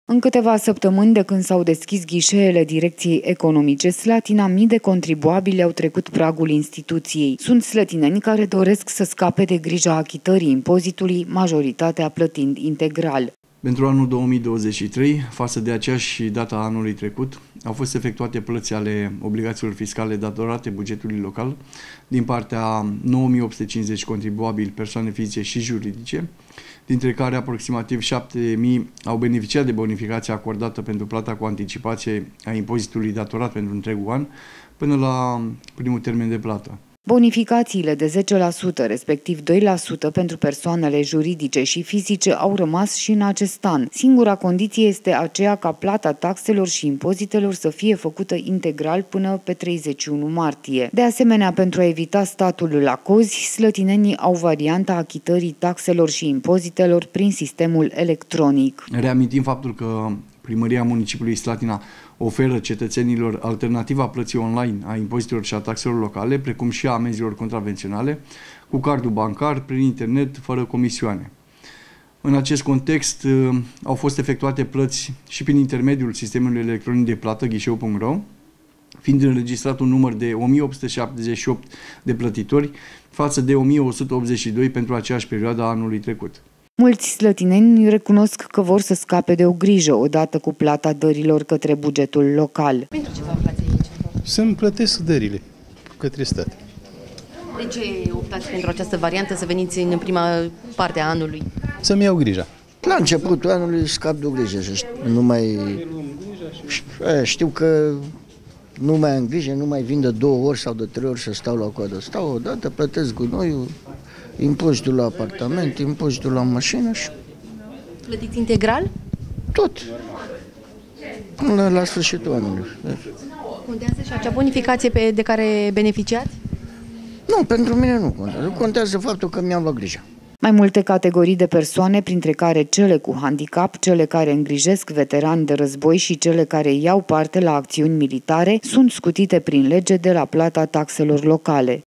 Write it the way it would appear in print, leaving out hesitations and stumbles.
În câteva săptămâni de când s-au deschis ghișeele Direcției Economice Slatina, mii de contribuabili au trecut pragul instituției. Sunt slătineni care doresc să scape de grija achitării impozitului, majoritatea plătind integral. Pentru anul 2023, față de aceeași data anului trecut, au fost efectuate plăți ale obligațiilor fiscale datorate bugetului local din partea 9850 contribuabili, persoane fizice și juridice, dintre care aproximativ 7000 au beneficiat de bonificația acordată pentru plata cu anticipație a impozitului datorat pentru întregul an, până la primul termen de plată. Bonificațiile de 10%, respectiv 2% pentru persoanele juridice și fizice au rămas și în acest an. Singura condiție este aceea ca plata taxelor și impozitelor să fie făcută integral până pe 31 martie. De asemenea, pentru a evita statul la cozi, slătinenii au varianta achitării taxelor și impozitelor prin sistemul electronic. Reamintim faptul că Primăria Municipiului Slatina oferă cetățenilor alternativa plății online a impozitelor și a taxelor locale, precum și a amenzilor contravenționale, cu cardul bancar, prin internet, fără comisioane. În acest context, au fost efectuate plăți și prin intermediul sistemului electronic de plată ghișeu.ro, fiind înregistrat un număr de 1878 de plătitori față de 1182 pentru aceeași perioadă a anului trecut. Mulți slătineni recunosc că vor să scape de o grijă odată cu plata dărilor către bugetul local. Pentru ce vă aflați aici? Să-mi plătesc dările către stat. De ce optați pentru această variantă, să veniți în prima parte a anului? Să-mi iau grija. La începutul anului scap de o grijă, nu mai... Știu că nu mai am grijă, nu mai vin de 2 ori sau de 3 ori să stau la coadă. Stau odată, plătesc gunoiul, impozitul la apartament, impozitul la mașină și... Plătiți integral? Tot. Până la sfârșitul anului. Contează și acea bonificație de care beneficiați? Nu, pentru mine nu contează. Contează faptul că mi-am luat grija. Mai multe categorii de persoane, printre care cele cu handicap, cele care îngrijesc veterani de război și cele care iau parte la acțiuni militare, sunt scutite prin lege de la plata taxelor locale.